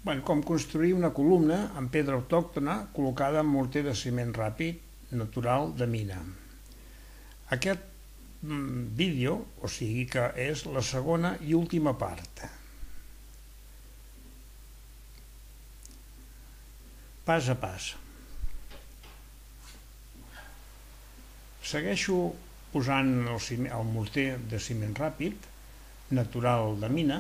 Com construir una columna amb pedra autòctona col·locada en morter de ciment ràpid natural de mina. Aquest vídeo, o sigui que és la segona i última part. Pas a pas. Segueixo posant el morter de ciment ràpid natural de mina.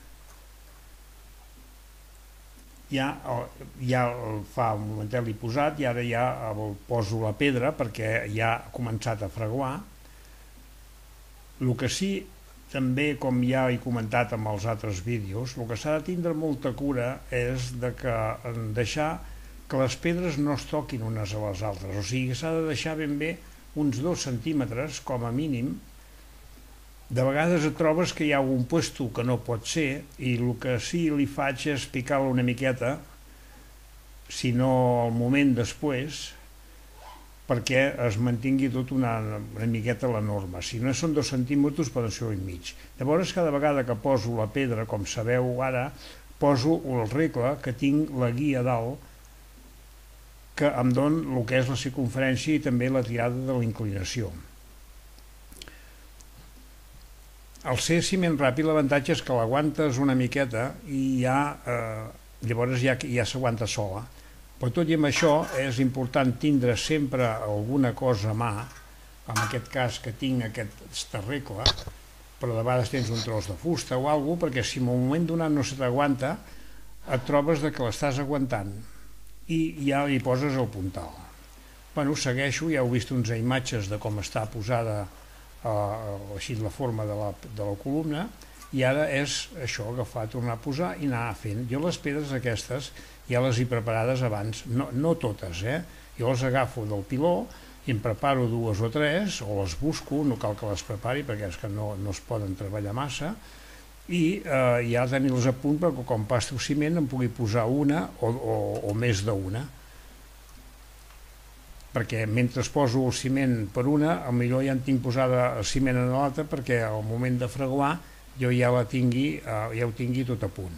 Ja el fa un momentet l'he posat i ara ja poso la pedra perquè ja ha començat a fraguar. El que sí, també com ja he comentat en els altres vídeos, el que s'ha de tindre molta cura és de deixar que les pedres no es toquin unes a les altres, o sigui que s'ha de deixar ben bé uns 2 centímetres com a mínim. De vegades et trobes que hi ha algun puesto que no pot ser i el que sí li faig és picar-lo una miqueta, si no al moment després, perquè es mantingui tot una miqueta la norma. Si no són 2 centímetres poden ser 1,5. Llavors cada vegada que poso la pedra, com sabeu ara, poso el regle que tinc la guia dalt que em dona el que és la circumferència i també la tirada de la inclinació. Al ser ciment ràpid l'avantatge és que l'aguantes una miqueta i llavors ja s'aguanta sola. Però tot i amb això és important tindre sempre alguna cosa a mà, en aquest cas que tinc aquesta regla, però de vegades tens un tros de fusta o alguna cosa, perquè si en un moment donat no se t'aguanta et trobes que l'estàs aguantant i ja li poses el puntal. Segueixo, ja heu vist unes imatges de com està posada així la forma de la columna i ara és això, agafar, tornar a posar i anar fent. Jo les pedres aquestes ja les he preparades abans, no totes, jo les agafo del piló i em preparo 2 o 3 o les busco, no cal que les prepari perquè és que no es poden treballar massa i ja tenir-les a punt perquè quan pasto ciment em pugui posar una o més d'una, perquè mentre poso el ciment per una, potser ja en tinc posada el ciment en l'altra perquè al moment de fraguar jo ja ho tingui tot a punt.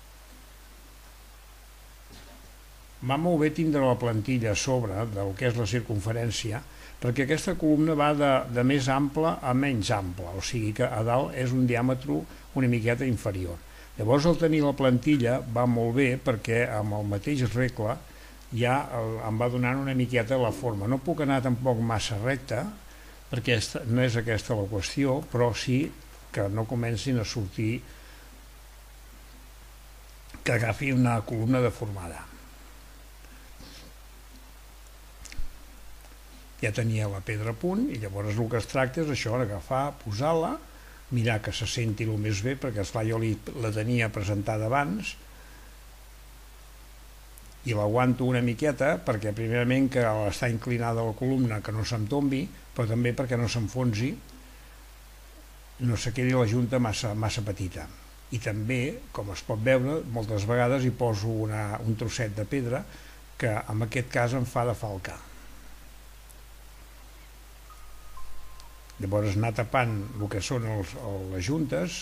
Va molt bé tindre la plantilla a sobre del que és la circumferència perquè aquesta columna va de més ample a menys ample, o sigui que a dalt és un diàmetre una miqueta inferior. Llavors el tenir la plantilla va molt bé perquè amb el mateix regle ja em va donant una miqueta la forma. No puc anar tampoc massa recta perquè no és aquesta la qüestió, però sí que no comencin a sortir, que agafi una columna deformada. Ja tenia la pedra a punt i llavors el que es tracta és això, agafar, posar-la, mirar que se senti el més bé perquè esclar jo la tenia presentada abans i l'aguanto una miqueta perquè primerament que està inclinada la columna que no se'm tombi, però també perquè no s'enfonsi, no se quedi la junta massa petita. I també, com es pot veure, moltes vegades hi poso un trosset de pedra que en aquest cas em fa de falcar. Llavors anar tapant el que són les juntes,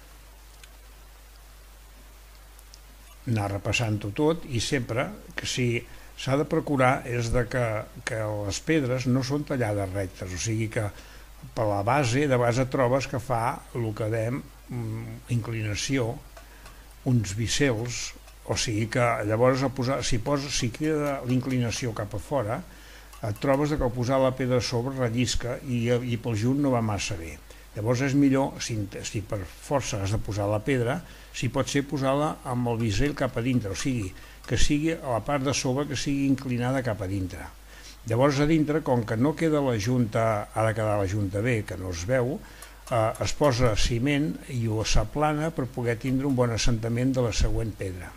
anar repassant-ho tot i sempre que s'ha de procurar és que les pedres no són tallades rectes, o sigui que per la base de base trobes que fa el que dèiem inclinació, uns bisels, o sigui que llavors si queda l'inclinació cap a fora et trobes que al posar la pedra a sobre rellisca i pel junt no va massa bé. Llavors és millor, si per força has de posar la pedra, si pot ser posar-la amb el bisell cap a dintre, o sigui, que sigui a la part de sobre que sigui inclinada cap a dintre. Llavors a dintre, com que no queda la junta, ha de quedar la junta bé, que no es veu, es posa ciment i ho s'aplana per poder tindre un bon assentament de la següent pedra.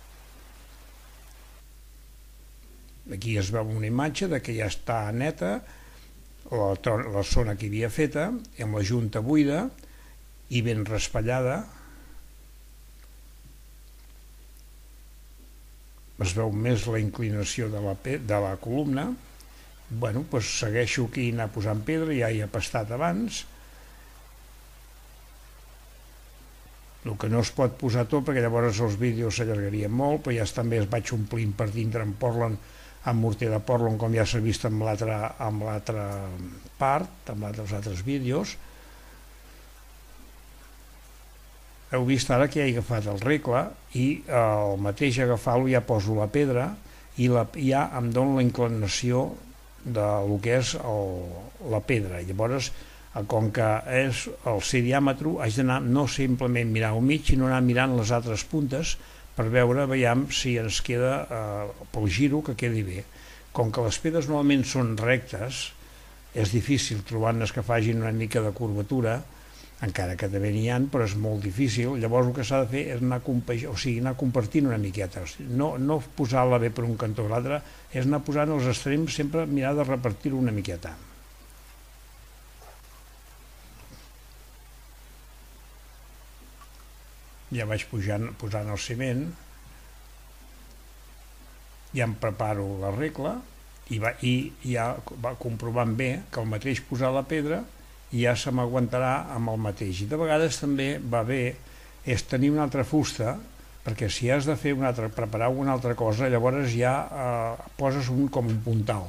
Aquí es veu una imatge que ja està neta, la zona que hi havia feta, amb la junta buida i ben raspallada. Es veu més la inclinació de la columna. Segueixo aquí anar posant pedra, ja hi he pastat abans. El que no es pot posar tot, perquè llavors els vídeos s'allargarien molt, però ja també es vaig omplint per dintre en Portland, amb morter de Portland, com ja s'ha vist amb l'altra part, amb els altres vídeos. Heu vist ara que ja he agafat el regle i al mateix agafar-lo ja poso la pedra i ja em dona la inclinació del que és la pedra. Llavors, com que és el ser diàmetre, haig d'anar no simplement mirar al mig, sinó anar mirant les altres puntes per veure, veiem si ens queda pel giro que quedi bé. Com que les pedres normalment són rectes, és difícil trobar-ne que facin una mica de curvatura, encara que també n'hi ha, però és molt difícil. Llavors el que s'ha de fer és anar compartint una miqueta, no posar-la bé per un cantó o l'altre, és anar posant els extrems, sempre mirar de repartir-ho una miqueta. Ja vaig posant el ciment, ja em preparo la regla i ja va comprovant bé que el mateix posar la pedra ja se m'aguantarà amb el mateix. I de vegades també va bé és tenir una altra fusta, perquè si has de fer preparar alguna altra cosa, llavors ja poses com un puntal.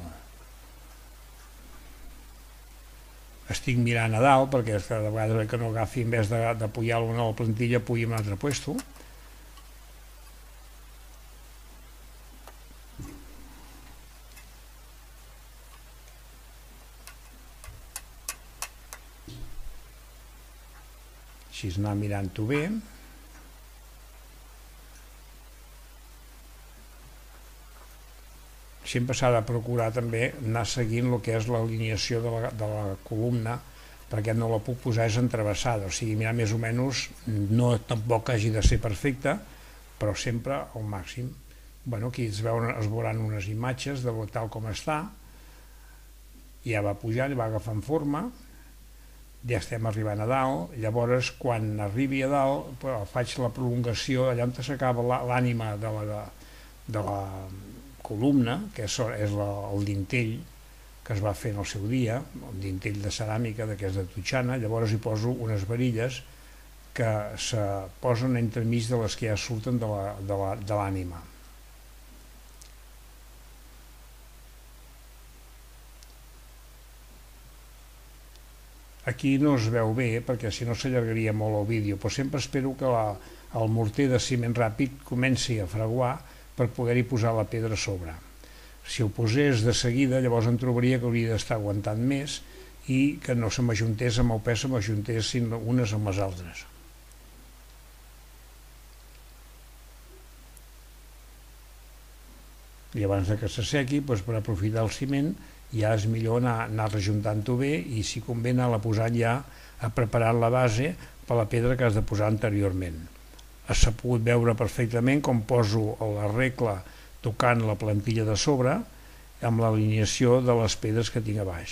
Estic mirant a dalt, perquè de vegades que no agafi, en vez d'apoyar-lo en la plantilla, apoyi en un altre puesto. Així anar mirant-ho bé. Sempre s'ha de procurar també anar seguint el que és l'alineació de la columna, perquè no la puc posar entrevessada, o sigui, mirar més o menys, no tampoc hagi de ser perfecta, però sempre al màxim. Aquí es veuran unes imatges de tal com està, ja va pujant, va agafant forma, ja estem arribant a dalt. Llavors, quan arribi a dalt, faig la prolongació allà on s'acaba l'ànima de la columna, que és el dintell que es va fer en el seu dia, un dintell de ceràmica d'aquest de totxana. Llavors hi poso unes varilles que se posen entremig de les que ja surten de l'ànima. Aquí no es veu bé perquè si no s'allargaria molt el vídeo, però sempre espero que el morter de ciment ràpid comenci a fraguar per poder-hi posar la pedra a sobre. Si ho posés de seguida, llavors em trobaria que hauria d'estar aguantant més i que no se m'ajuntés amb el pes, se m'ajuntessin unes amb les altres. I abans que s'assequi, per aprofitar el ciment, ja és millor anar rejuntant-ho bé i si convé anar-la posant ja a preparar la base per la pedra que has de posar anteriorment. S'ha pogut veure perfectament com poso la regla tocant la plantilla de sobre amb l'alineació de les pedres que tinc a baix.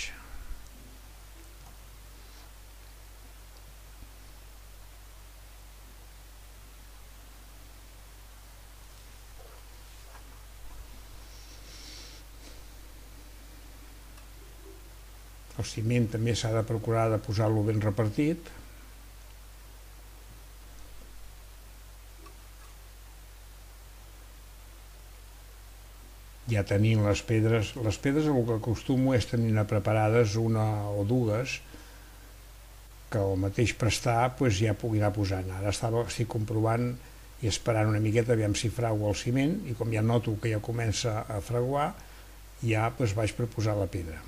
El ciment també s'ha de procurar de posar-lo ben repartit. Ja tenint les pedres el que acostumo és tenir-ne preparades una o dues que al mateix prestar ja pugui anar posant. Ara estic comprovant i esperant una miqueta aviam si fragua el ciment i com ja noto que ja comença a fraguar ja vaig per posar la pedra.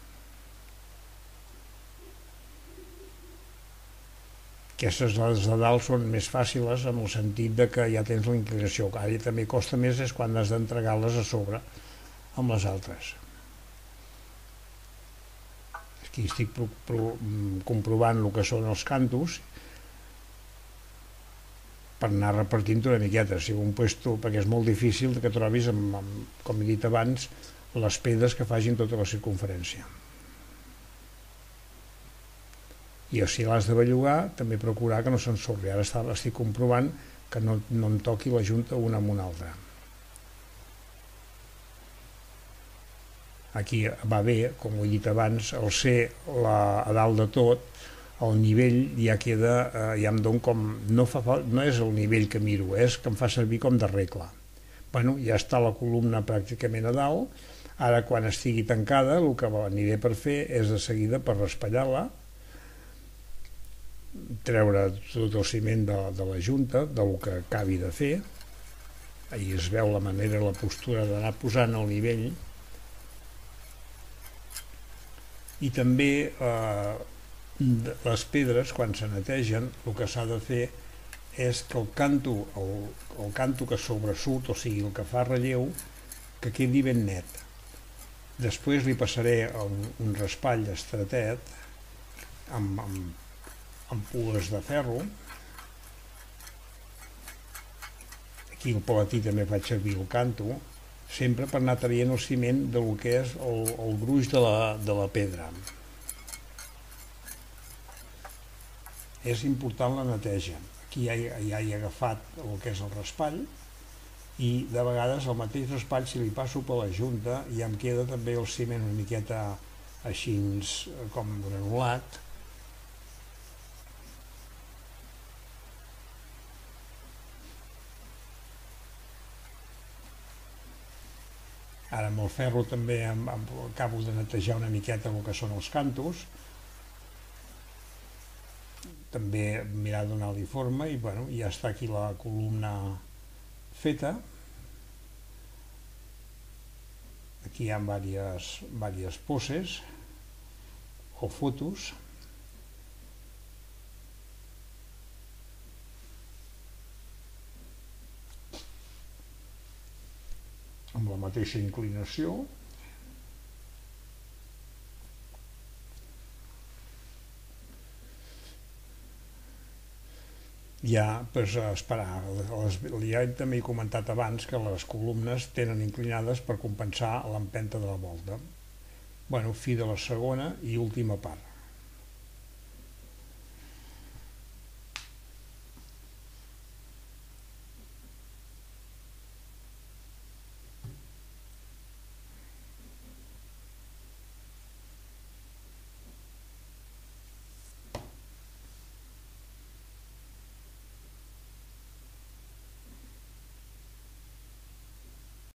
Aquestes les de dalt són més fàcils en el sentit que ja tens la inclinació. Ara també costa més és quan has d'entregar-les a sobre amb les altres. Aquí estic comprovant el que són els cantos per anar repartint una miqueta. Si un puesto, perquè és molt difícil que trobis, com he dit abans, les pedres que facin tota la circunferència. I si l'has de bellugar, també procurar que no s'ensorri. Ara estic comprovant que no em toqui la junta una amb una altra. Aquí va bé, com ho he dit abans, el ser a dalt de tot, el nivell ja queda, ja em dono com, no és el nivell que miro, és que em fa servir com de regla. Bueno, ja està la columna pràcticament a dalt, ara quan estigui tancada el que aniré per fer és de seguida per raspallar-la, treure tot el ciment de la junta, del que acabi de fer. Ahí es veu la manera, la postura d'anar posant al nivell. I també les pedres, quan se netegen, el que s'ha de fer és que el canto que sobresurt, o sigui, el que fa relleu, que quedi ben net. Després li passaré un raspall estretet amb ampul·les de ferro. Aquí el palatí també faig servir el canto, sempre per anar traient el ciment del que és el gruix de la pedra. És important la neteja. Aquí ja he agafat el que és el raspall i de vegades el mateix raspall, si li passo per la junta, ja em queda també el ciment una miqueta així com granulat. Ara amb el ferro també acabo de netejar una miqueta el que són els cantos, també mirar de donar-li forma i bueno, ja està aquí la columna feta. Aquí hi ha diverses poses o fotos. Amb la mateixa inclinació. Ja, doncs, esperar. Ja també he comentat abans que les columnes tenen inclinades per compensar l'empenta de la volta. Bueno, fi de la segona i última part.